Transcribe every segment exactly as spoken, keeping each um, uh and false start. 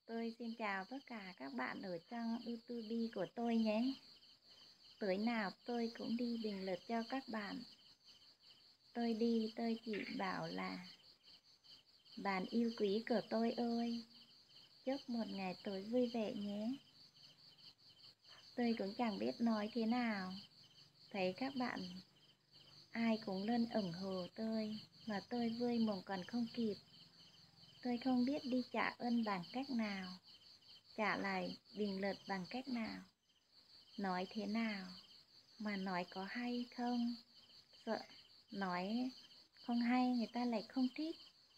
Tôi xin chào tất cả các bạn ở trang YouTube của tôi nhé. Tối nào tôi cũng đi bình luận cho các bạn. Tôi đi tôi chỉ bảo là bạn yêu quý của tôi ơi, chúc một ngày tối vui vẻ nhé. Tôi cũng chẳng biết nói thế nào. Thấy các bạn ai cũng luôn ủng hộ tôi mà tôi vui mừng còn không kịp. Tôi không biết đi trả ơn bằng cách nào, trả lại bình luận bằng cách nào, nói thế nào, mà nói có hay không, sợ nói không hay người ta lại không thích.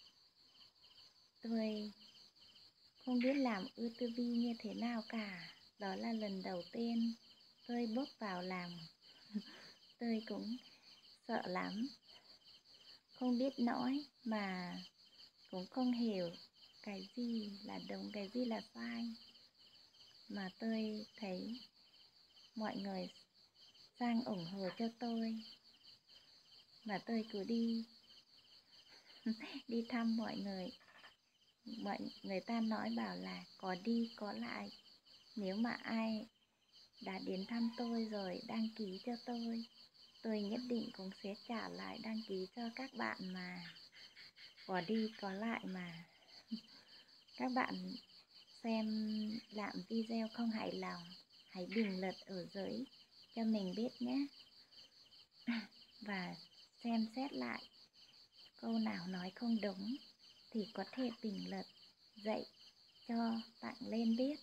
Tôi không biết làm YouTube như thế nào cả. Đó là lần đầu tiên tôi bước vào làm. Tôi cũng sợ lắm, không biết nói mà cũng không hiểu cái gì là đúng, cái gì là sai. Mà tôi thấy mọi người sang ủng hộ cho tôi, mà tôi cứ đi đi thăm mọi người. Mọi người ta nói bảo là có đi có lại. Nếu mà ai đã đến thăm tôi rồi đăng ký cho tôi, tôi nhất định cũng sẽ trả lại đăng ký cho các bạn mà. Có đi có lại mà. Các bạn xem làm video không hài lòng, hãy bình luận ở dưới cho mình biết nhé. Và xem xét lại câu nào nói không đúng thì có thể bình luận dạy cho tặng lên biết.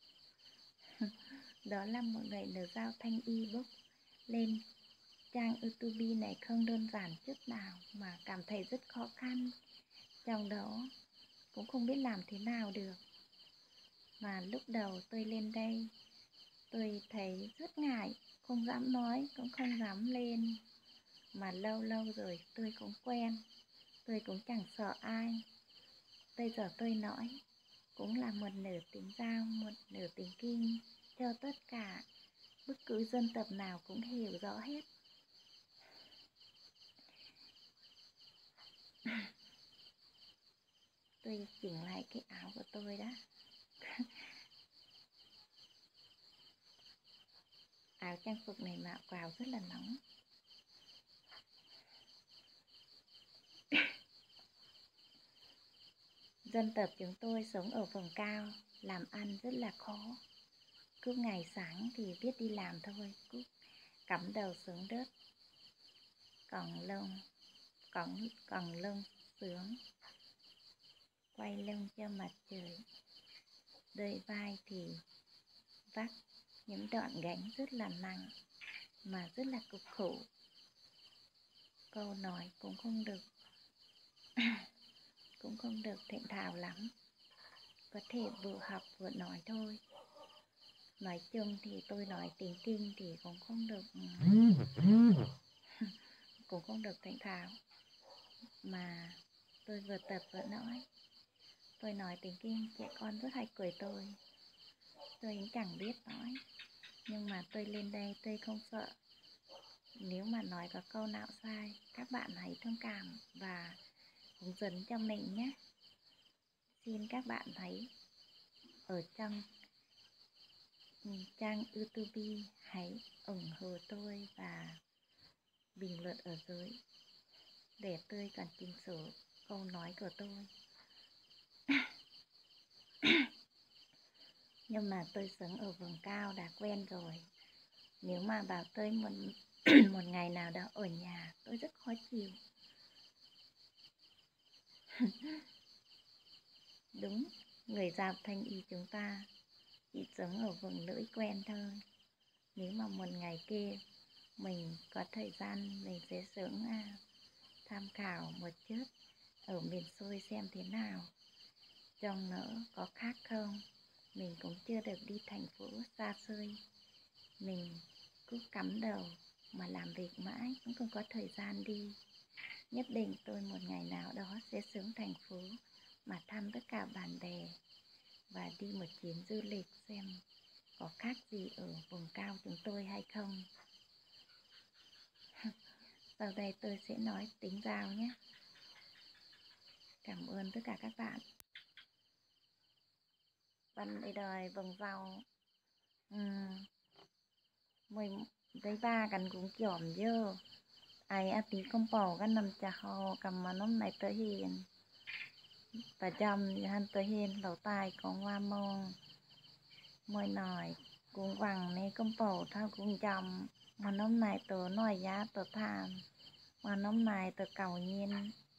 Đó là một người nữ giao thanh ebook lên trang YouTube này không đơn giản chút nào, mà cảm thấy rất khó khăn. Trong đó cũng không biết làm thế nào được. Mà lúc đầu tôi lên đây tôi thấy rất ngại, không dám nói, cũng không dám lên. Mà lâu lâu rồi tôi cũng quen, tôi cũng chẳng sợ ai. Bây giờ tôi nói cũng là một nửa tiếng Dao, một nửa tiếng Kinh cho tất cả bất cứ dân tộc nào cũng hiểu rõ hết. Tôi chỉnh lại cái áo của tôi đó. Áo trang phục này mặc vào rất là nóng. Dân tộc chúng tôi sống ở vùng cao, làm ăn rất là khó. Cứ ngày sáng thì biết đi làm thôi, cứ cắm đầu xuống đất, còng lông, còng, còng lông xuống, quay lưng cho mặt trời. Đôi vai thì vác những đoạn gánh rất là nặng, mà rất là cực khổ. Câu nói cũng không được cũng không được thịnh thạo lắm, có thể vừa học vừa nói thôi. Nói chung thì tôi nói tiếng Kinh thì cũng không được cũng không được thịnh thạo, mà tôi vừa tập vừa nói. Tôi nói tiếng Kinh, trẻ con rất hay cười tôi. Tôi cũng chẳng biết nói, nhưng mà tôi lên đây tôi không sợ. Nếu mà nói có câu nào sai, các bạn hãy thông cảm và hướng dẫn cho mình nhé. Xin các bạn thấy ở trong trang YouTube hãy ủng hộ tôi và bình luận ở dưới để tôi còn chỉnh sửa câu nói của tôi. Nhưng mà tôi sống ở vùng cao đã quen rồi. Nếu mà bảo tôi một, một ngày nào đó ở nhà, tôi rất khó chịu. Đúng, người Dao Thanh Y chúng ta chỉ sống ở vùng lưỡi quen thôi. Nếu mà một ngày kia mình có thời gian, mình sẽ xuống à, tham khảo một chút ở miền xuôi xem thế nào, trong nữa có khác không. Mình cũng chưa được đi thành phố xa xôi, mình cứ cắm đầu mà làm việc mãi cũng không có thời gian đi. Nhất định tôi một ngày nào đó sẽ xuống thành phố mà thăm tất cả bạn bè và đi một chuyến du lịch xem có khác gì ở vùng cao chúng tôi hay không. Sau đây tôi sẽ nói tiếng Dao nhé. Cảm ơn tất cả các bạn. con đi đời vòng rau ừ. Mình với baกันcũng kiểu dơ ai à tí công bảoกันนำจะเขากำมาน้ำในเตอเห็นประจำฮันเตอเห็นเราตายของว่ามองมวยหน่อยกุ้งวังในcông bảoถ้ากุ้งจำมาน้ำในตัวน้อยยาตัวทานมาน้ำในตัวเก่าเย็น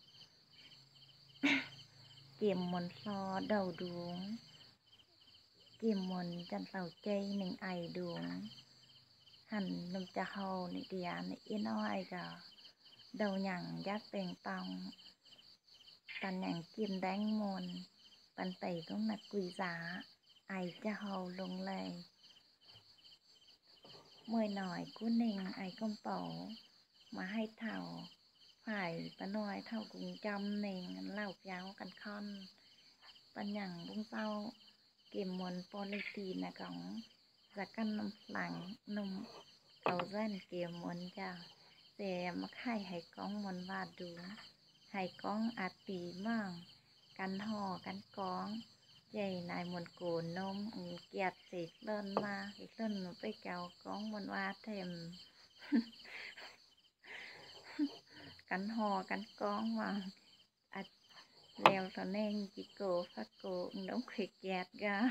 เกี่ยมมนซอเดาดวงเกี่ยมมนจันเสาใจหนึ่งไอดวงหันนมจะเฮาในเดียในเอ็นอ้อยก็เดาหยั่งยักเต่งตองปันหยั่งกินแดงมนปันไตก็หนักกุยสาไอจะเฮาลงเลยเมื่อหน่อยกู้หนึ่งไอก้มเป่ามาให้เท่าฝ่ายปะน้อยเท่ากุงจำหนึ่งเล่าเย้ากันค่อนปันหยั่งบุ้งเศร้าเก็บมนโปลิตีนะของจากกันนมหลังนมเกาเส้นเกี่ยมนจ้าแต่มาไข่ไห้ก้องมนวาดดูไห้ก้องอาตีมั่งกันห่อกันก้องใหญ่นายมนโกนนมเกียดสิเลิ่นมาสิเลิ่นไปเกาก้องมนวาดเทม กันห่อกันก้องมาอัดแล้วตอนนี้จิโกฟักโกน้องขีดแยดกา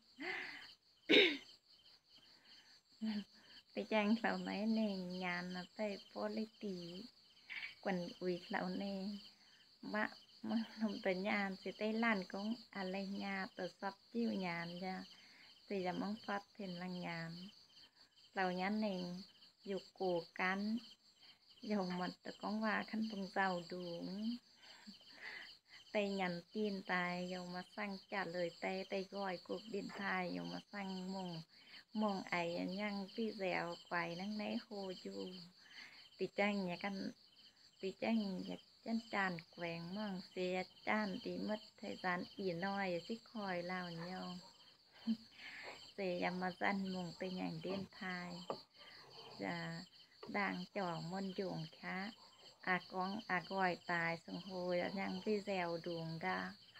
ไปแจ้งเราไหนเน่งงานนะไปโพลิตีกวนอุยเราเน่มะมันทำตัวงานสิได้ลั่นก็อะไรงานตัวซับจิ้วงานจ้ะสิจะมั่งฟัดเห็นลังงานเรายันเน่งอยู่กูกันอยู่หมดแต่ก้องว่าขั้นตรงเจ้าดูเตยยันตีนตายอยู่มาสั่งจัดเลยเตยเตยก้อยกุบดินทายอยู่มาสั่งมงมองไอ้ยังตีแซวไกวนั่งในโคอยู่ติแจ้งเนี่ยกันติแจ้งเนี่ยจันจานแกว่งมั่งเสียจานตีมัดไทยจานอีน้อยสิคอยเล่าเนี่ยเสียมาจันมงเป็นอย่างเด่นทายจะด่างจ่อมนโยงคะอากองอากอยตายสังโหยยังพี่แซวดวงกา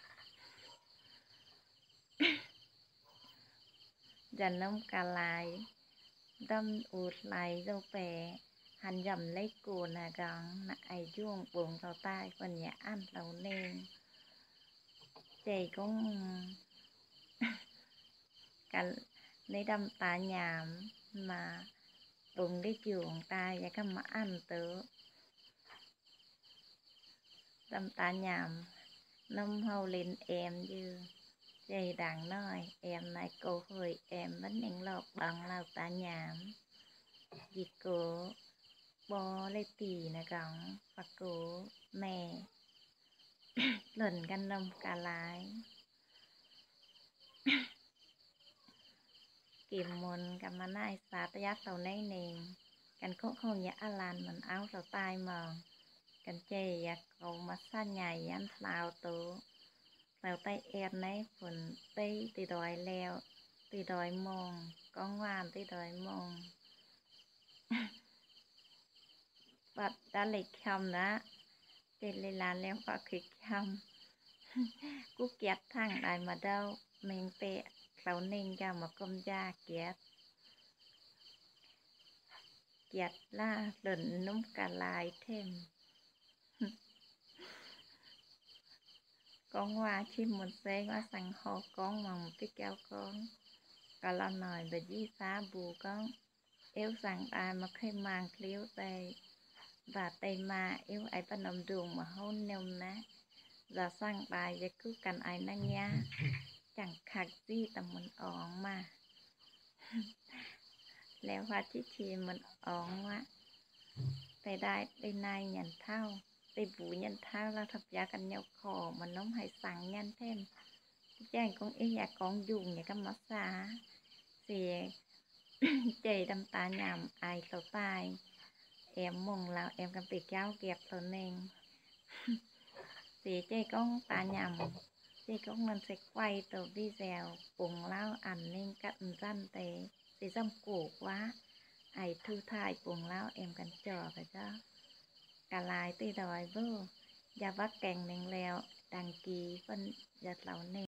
จันน้ำกาลายดำอูดไหลเจ้าแปรหันยำเล็กกูนะกังนะไอช่วงปุ่งเราใต้คนอย่าอั้นเราเน่งใจก็กันในดำตาหยามมาปุ่งได้จุงตายอย่าก็มาอั้นเต๋อดำตาหยามน้ำเฮาลินเอ็มยื dây đằng nói em này cô hơi em vẫn những lọc bằng lao ta nhảm vì cô bò lấy tì nè gọng và cô mẹ lần gan nông cả lái kìm môn cầm mà nai xá ta giác tàu nấy nềnกันโคโคยะอลันมันเอาเราตายมองกันเจยะเขามาซ่าใหญ่ยันลาวตัวเราไตเอ็นในฝนไตตีดอยแล้วตีดอยมองก้องวานตีดอยมองปัดด้านเล็กคำนะเจริญแล้วก็คือคำกูเกียดทางได้มาเดาเมงเตะเขาเน่งจะมากลมยาเกียดเกียดล่าหล่นนุ่มกะลายเทมก้องว่าชิมหมดเซงว่าสั่งหอก้องมองพี่แก้วก้องก็ละหน่อยแบบยี่สาบูก้องเอวสั่งตายมาเคยมางเคลี้ยวเตยvà tây ma yêu ai ta nằm đường mà hôn nhom ná giờ sang bài giờ cứ cần ai năng nha chẳng khác gì tầm mình ỏn mà leo hoa chí chi mình ỏn quá tây đại tây nay nhận thao tây bù nhận thao là thập giá cần nhau khổ mà nó hayสั่ง nhanh thêm chàng con ý nhà con dùng nhà cái massage thì chè đâm ta nhầm ai tàu tai em mong là em cầm bị kéo kẹp tờ nên thì chơi con ta nhầm chơi con mình sẽ quay tờ video cùng lao ảnh nên cắt răn tệ thì dâm cổ quá ai thư thai cùng lao em cần chờ phải đó cả lại tùy đòi vô và vắt kèn nền lèo đằng kỳ phân giật lão nè